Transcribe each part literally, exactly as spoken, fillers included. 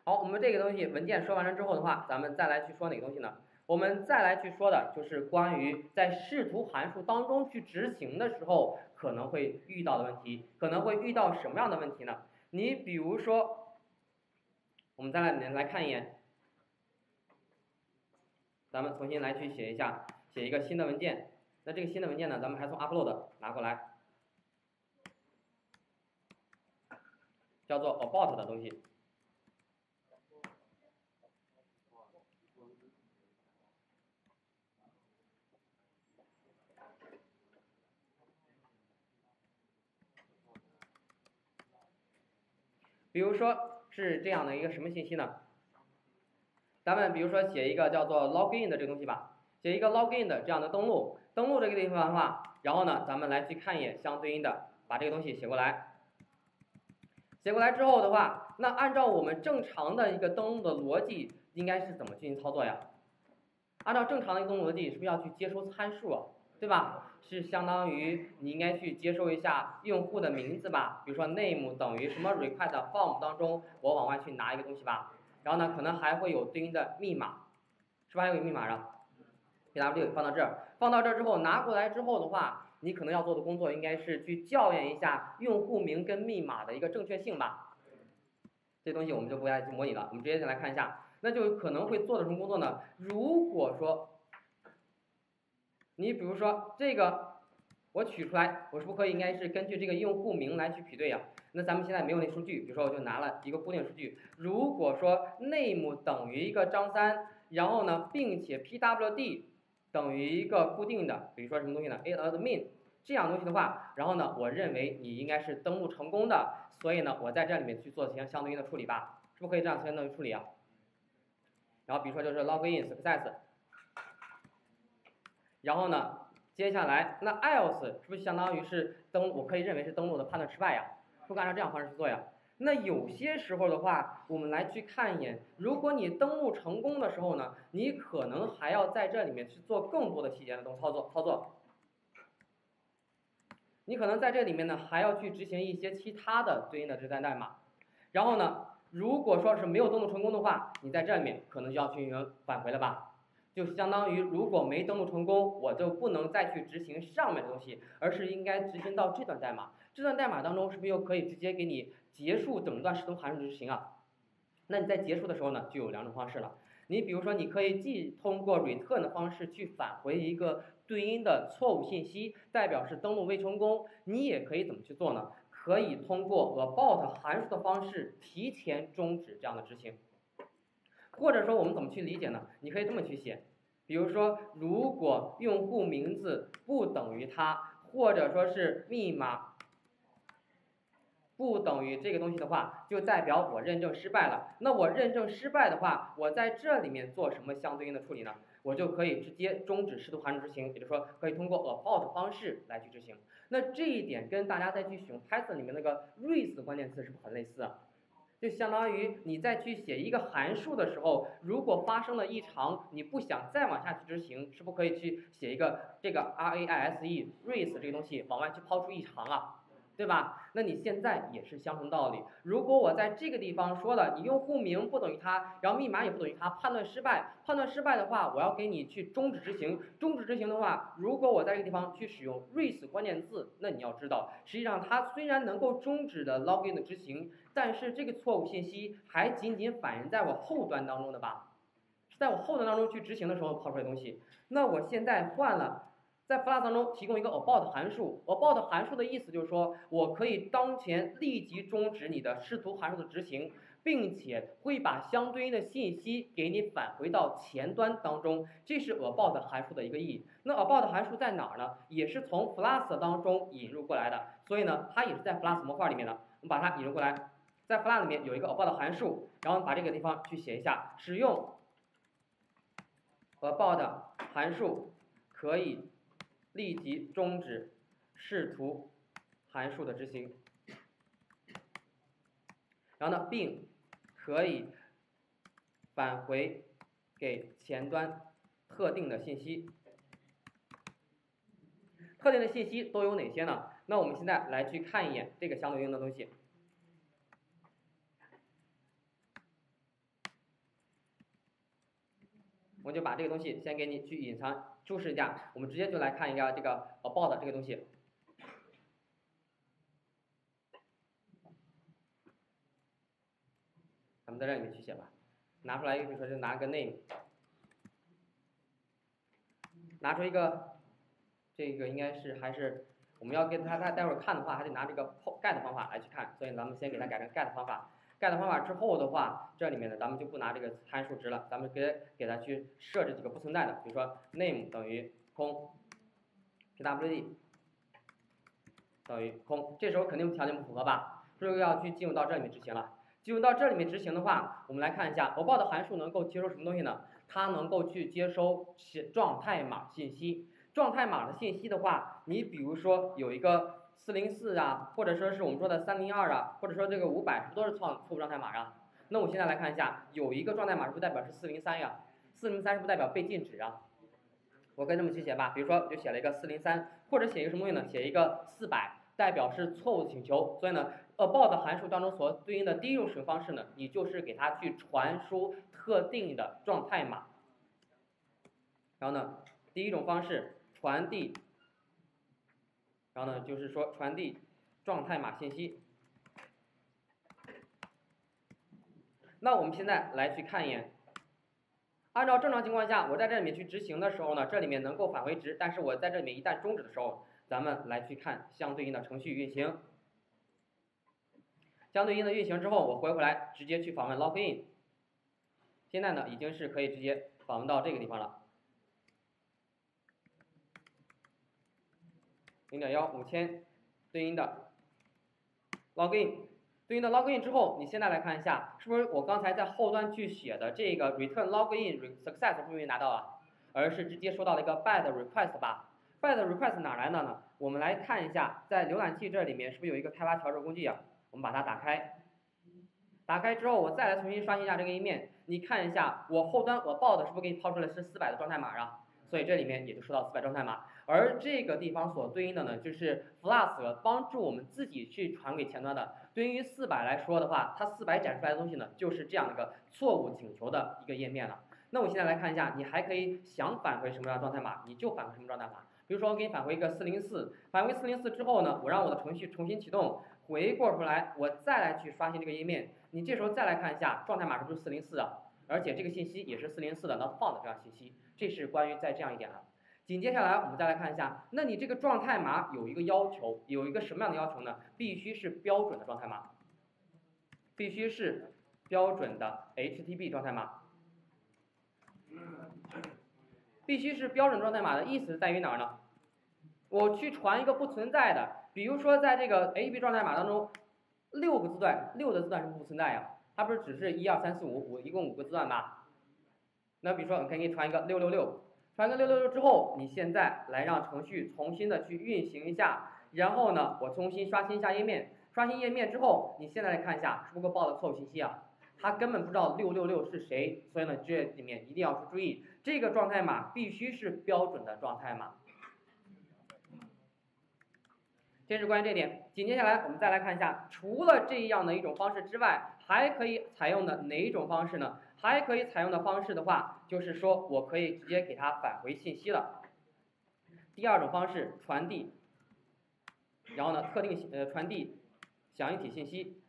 好，我们这个东西文件说完了之后的话，咱们再来去说哪个东西呢？我们再来去说的就是关于在视图函数当中去执行的时候可能会遇到的问题，可能会遇到什么样的问题呢？你比如说，我们再来来看一眼，咱们重新来去写一下，写一个新的文件。那这个新的文件呢，咱们还从 upload 拿过来，叫做 about 的东西。比如说是这样的一个什么信息呢？咱们比如说写一个叫做 login 的这个东西吧，写一个 login 的这样的登录，登录这个地方的话，然后呢，咱们来去看一眼相对应的，把这个东西写过来。写过来之后的话，那按照我们正常的一个登录的逻辑，应该是怎么进行操作呀？按照正常的一个登录逻辑，是不是要去接收参数啊？对吧？是相当于你应该去接收一下用户的名字吧，比如说 name 等于什么 request form 当中，我往外去拿一个东西吧。然后呢，可能还会有对应的密码，是吧？还有个密码啊 ，P W 放到这儿，放到这儿之后拿过来之后的话，你可能要做的工作应该是去校验一下用户名跟密码的一个正确性吧。这东西我们就不来去模拟了，我们直接就来看一下，那就可能会做的什么工作呢？如果说你比如说这个我取出来，我是不是可以应该是根据这个用户名来去比对呀？那咱们现在没有那数据，比如说我就拿了一个固定数据，如果说 name 等于一个张三，然后呢，并且 P W D 等于一个固定的，比如说什么东西呢 ，admin 这样东西的话，然后呢，我认为你应该是登录成功的，所以呢，我在这里面去做相相对应的处理吧，是不是可以这样相当于处理啊？然后比如说就是 login success， 然后呢？接下来，那 else 是不是相当于是登？我可以认为是登录的判断失败呀，不按照这样方式去做呀。那有些时候的话，我们来去看一眼，如果你登录成功的时候呢，你可能还要在这里面去做更多的细节的动操作操作。你可能在这里面呢，还要去执行一些其他的对应的这段代码。然后呢，如果说是没有登录成功的话，你在这里面可能就要去进行返回了吧。就相当于如果没登录成功，我就不能再去执行上面的东西，而是应该执行到这段代码。这段代码当中是不是又可以直接给你结束整段视图函数执行啊？那你在结束的时候呢，就有两种方式了。你比如说，你可以既通过 return 的方式去返回一个对应的错误信息，代表是登录未成功。你也可以怎么去做呢？可以通过 about 函数的方式提前终止这样的执行。或者说我们怎么去理解呢？你可以这么去写，比如说，如果用户名字不等于它，或者说是密码不等于这个东西的话，就代表我认证失败了。那我认证失败的话，我在这里面做什么相对应的处理呢？我就可以直接终止视图函数执行，也就是说，可以通过 about 方式来去执行。那这一点跟大家再去使用 Python 里面那个 res 关键词是不是很类似啊？就相当于你在去写一个函数的时候，如果发生了异常，你不想再往下去执行，是不是可以去写一个这个 raise raise 这个东西往外去抛出异常啊？对吧？那你现在也是相同道理。如果我在这个地方说了，你用户名不等于它，然后密码也不等于它，判断失败。判断失败的话，我要给你去终止执行。终止执行的话，如果我在这个地方去使用 res 关键字，那你要知道，实际上它虽然能够终止了 login 的执行，但是这个错误信息还仅仅反映在我后端当中的吧？是在我后端当中去执行的时候抛出来的东西。那我现在换了。在 Flask 当中提供一个 about 函数 ，about 函数的意思就是说，我可以当前立即终止你的视图函数的执行，并且会把相对应的信息给你返回到前端当中，这是 about 函数的一个意义。那 about 函数在哪儿呢？也是从 Flask 当中引入过来的，所以呢，它也是在 Flask 模块里面的。我们把它引入过来，在 Flask 里面有一个 about 函数，然后把这个地方去写一下，使用 about 函数可以立即终止视图函数的执行，然后呢，并可以返回给前端特定的信息。特定的信息都有哪些呢？那我们现在来去看一眼这个相对应的东西。 我就把这个东西先给你去隐藏注释一下，我们直接就来看一下这个 about 这个东西。咱们在这里面去写吧，拿出来一个，比如说就拿个 name， 拿出一个，这个应该是还是我们要跟他他待会儿看的话，还得拿这个 get 方法来去看，所以咱们先给它改成 get 方法。get 方法之后的话，这里面呢咱们就不拿这个参数值了，咱们给给它去设置几个不存在的，比如说 name 等于空 ，pwd 等于空，这时候肯定条件不符合吧，这就要去进入到这里面执行了。进入到这里面执行的话，我们来看一下 about 的函数能够接收什么东西呢？它能够去接收状态码信息。状态码的信息的话，你比如说有一个四零四啊，或者说是我们说的三零二啊，或者说这个五百，是不是都是错错误状态码啊？那我现在来看一下，有一个状态码是不是代表是四零三呀？四零三是不是代表被禁止啊？我跟这么去写吧，比如说我就写了一个四零三，或者写一个什么东西呢？写一个四百。代表是错误请求，所以呢 ，about 函数当中所对应的第一种使用方式呢，你就是给它去传输特定的状态码。然后呢，第一种方式传递，然后呢就是说传递状态码信息。那我们现在来去看一眼，按照正常情况下，我在这里面去执行的时候呢，这里面能够返回值，但是我在这里面一旦终止的时候，咱们来去看相对应的程序运行，相对应的运行之后，我回回来直接去访问 login。现在呢，已经是可以直接访问到这个地方了。零点一五千对应的 login， 对应的 login 之后，你现在来看一下，是不是我刚才在后端去写的这个 return login success 不是没拿到啊，而是直接收到了一个 bad request 吧？ bad request 哪来的呢？我们来看一下，在浏览器这里面是不是有一个开发调整工具啊？我们把它打开，打开之后我再来重新刷新一下这个页面，你看一下我后端我报的是不是给你抛出来是四百的状态码啊？所以这里面也就收到四百状态码，而这个地方所对应的呢，就是 Flask 帮助我们自己去传给前端的。对于四百来说的话，它四百展出来的东西呢，就是这样一个错误请求的一个页面了。那我现在来看一下，你还可以想返回什么样的状态码，你就返回什么状态码。比如说我给你返回一个四零四，返回四零四之后呢，我让我的程序重新启动，回过出来，我再来去刷新这个页面，你这时候再来看一下状态码是不是四零四啊？而且这个信息也是四零四的 not found 这样信息，这是关于在这样一点的。紧接下来我们再来看一下，那你这个状态码有一个要求，有一个什么样的要求呢？必须是标准的状态码，必须是标准的 H T T P 状态码。必须是标准状态码的意思在于哪儿呢？我去传一个不存在的，比如说在这个 H T T P 状态码当中，六个字段，六的字段是不存在呀，它不是只是一二三四五五一共五个字段吧？那比如说，我可以给你传一个六六六，传个六六六之后，你现在来让程序重新的去运行一下，然后呢，我重新刷新一下页面，刷新页面之后，你现在来看一下，是不是给我报的错误信息啊？他根本不知道六六六是谁，所以呢，这里面一定要去注意，这个状态码必须是标准的状态码。这是关于这点。紧接下来，我们再来看一下，除了这样的一种方式之外，还可以采用的哪一种方式呢？还可以采用的方式的话，就是说我可以直接给它返回信息了。第二种方式，传递，然后呢，特定呃传递响应体信息。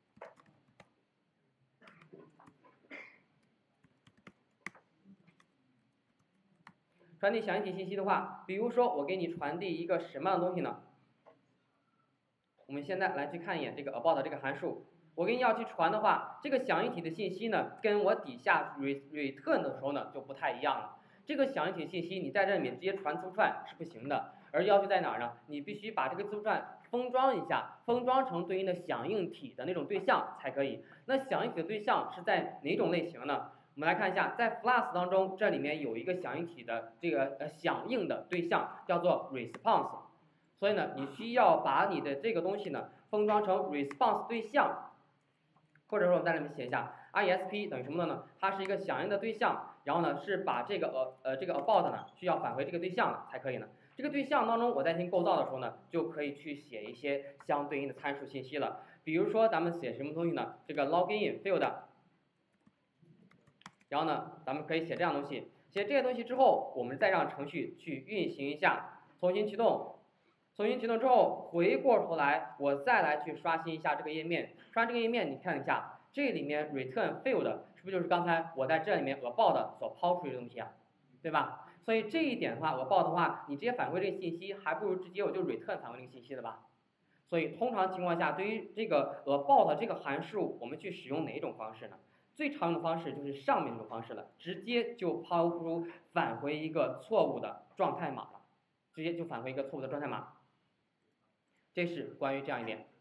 传递响应体信息的话，比如说我给你传递一个什么样的东西呢？我们现在来去看一眼这个 about 这个函数，我给你要去传的话，这个响应体的信息呢，跟我底下 return 的时候呢就不太一样了。这个响应体信息你在这里面直接传字符串是不行的，而要求在哪儿呢？你必须把这个字符串封装一下，封装成对应的响应体的那种对象才可以。那响应体的对象是在哪种类型呢？我们来看一下，在 Flask 当中，这里面有一个响应体的这个呃响应的对象叫做 response， 所以呢，你需要把你的这个东西呢封装成 response 对象，或者说我们在里面写一下 isp 等于什么呢？它是一个响应的对象，然后呢是把这个呃呃这个 about 呢需要返回这个对象了才可以呢。这个对象当中，我在进行构造的时候呢，就可以去写一些相对应的参数信息了。比如说咱们写什么东西呢？这个 login field。然后呢，咱们可以写这样东西， 写这些东西之后，我们再让程序去运行一下，重新启动。重新启动之后，回过头来，我再来去刷新一下这个页面。刷这个页面，你看一下，这里面 return field 是不是就是刚才我在这里面 about 所抛出去的东西啊？对吧？所以这一点的话 about 的话，你直接返回这个信息，还不如直接我就 return 返回这个信息的吧。所以通常情况下，对于这个 about 这个函数，我们去使用哪种方式呢？最常用的方式就是上面这种方式了，直接就抛出返回一个错误的状态码了，直接就返回一个错误的状态码。这是关于这样一点。